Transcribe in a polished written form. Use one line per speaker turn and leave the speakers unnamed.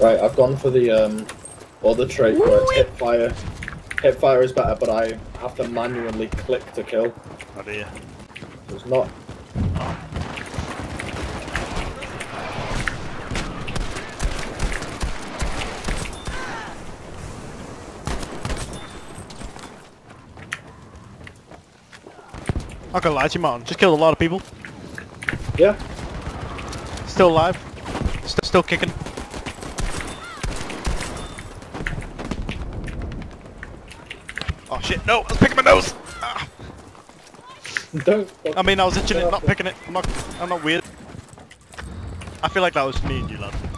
Right, I've gone for the other trait where it's hip fire. Hip fire is better, but I have to manually click to kill.
Oh dear.
So it's not.
I'm not gonna lie to you, Martin. Just killed a lot of people.
Yeah.
Still alive. Still kicking. Oh shit! No, I was picking my nose. Ah.
Don't.
I mean, I was itching it, not picking it. I'm not weird. I feel like that was me and you, lad.